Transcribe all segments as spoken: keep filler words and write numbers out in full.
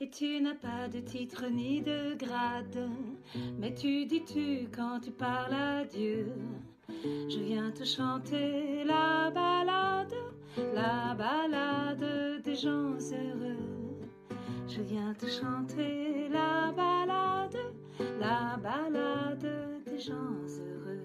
Et tu n'as pas de titre ni de grade, mais tu dis tu quand tu parles à Dieu. Je viens te chanter la balade, la balade des gens heureux. Je viens te chanter la balade, la balade des gens heureux.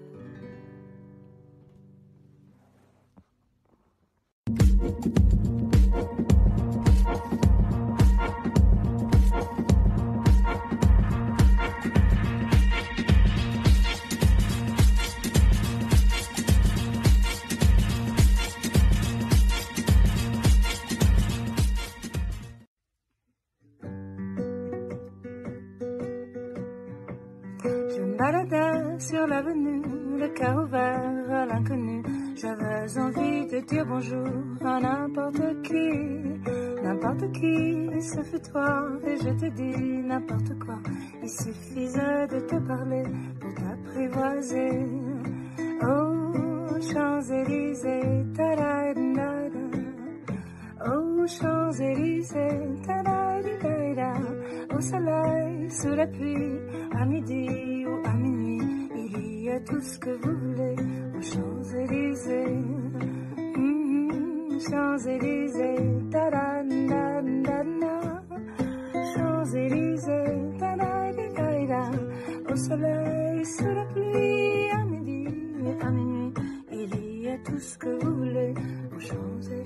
Je me baladais sur l'avenue, le cœur ouvert à l'inconnu. J'avais envie de dire bonjour à n'importe qui, n'importe qui, ce fut toi. Et je te dis n'importe quoi, il suffisait de te parler pour t'apprivoiser. Oh, Champs-Élysées, ta-da-da-da. Oh, Champs-Élysées, ta-da-da-da. Au soleil, sous la pluie, à midi ou à minuit, il y a tout ce que vous voulez aux Champs-Élysées. Mm-hmm. Champs-Élysées, ta-da-da-da-da. Champs-Élysées, ta-da-da-da-da. Au soleil, sous la pluie, à midi et à minuit, il y a tout ce que vous voulez aux Champs-Élysées.